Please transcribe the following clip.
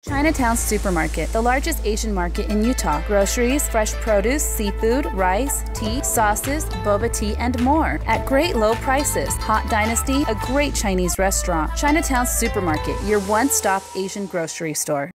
Chinatown Supermarket, the largest Asian market in Utah. Groceries, fresh produce, seafood, rice, tea, sauces, boba tea, and more at great low prices. Hot Dynasty, a great Chinese restaurant. Chinatown Supermarket, your one-stop Asian grocery store.